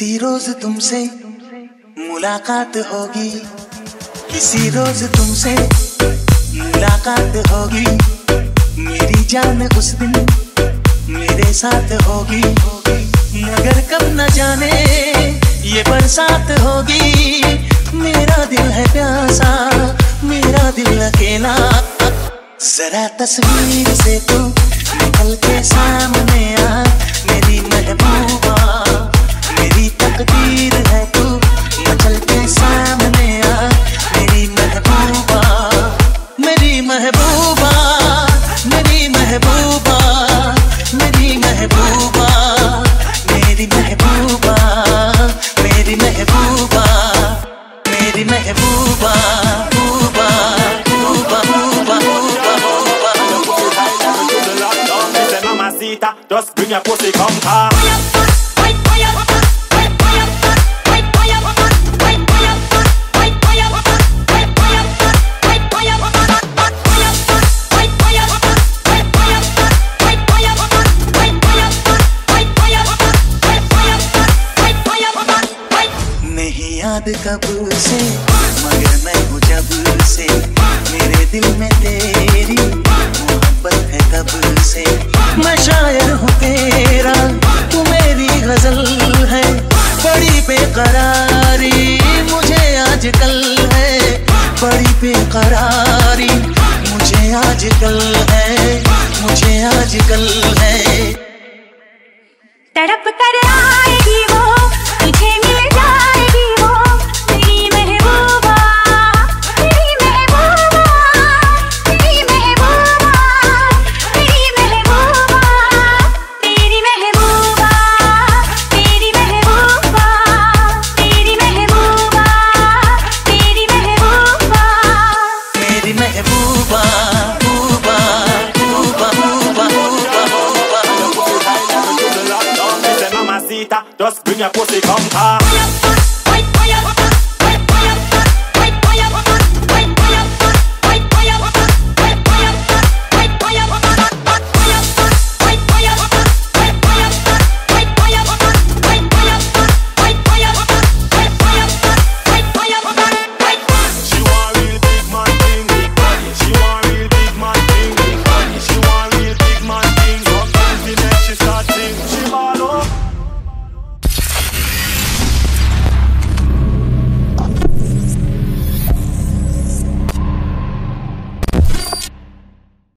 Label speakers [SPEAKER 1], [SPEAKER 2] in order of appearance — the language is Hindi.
[SPEAKER 1] किसी रोज तुमसे मुलाकात होगी, किसी रोज तुमसे मुलाकात होगी। मेरी जान उस दिन मेरे साथ होगी, मगर कब न जाने ये बरसात होगी। मेरा दिल है प्यासा, मेरा दिल अकेला। जरा तस्वीर से तू निकल के सामने आ, मेरी महबूबा, मेरी तकदीर है तू, मचल के सामने आ, मेरी महबूबा, मेरी महबूबा, मेरी महबूबा, मेरी महबूबा, मेरी महबूबा, मेरी महबूबा, मेरी महबूबा, बूबा, बूबा, बूबा, बूबा,
[SPEAKER 2] Mamacita, just bring your pussy, come here.
[SPEAKER 1] नहीं याद कब से मगर मैं हूँ जब से, मेरे दिल में तेरी मोहब्बत है तब से। मैं शायर हूँ तेरा, तू मेरी गजल है, बड़ी बेकरारी मुझे आजकल है, बड़ी बेकरारी मुझे आजकल है, मुझे आजकल है।
[SPEAKER 3] तड़प कर आएगी वो, तुझे मिल जाएगी वो, मेरी महबूबा, मेरी महबूबा, मेरी महबूबा, मेरी महबूबा, मेरी महबूबा, मेरी महबूबा, मेरी महबूबा, मेरी महबूबा,
[SPEAKER 1] मेरी महबूबा, बूबा, बूबा, बूबा, बूबा, बूबा।
[SPEAKER 2] Mamacita, just bring your pussy, come here.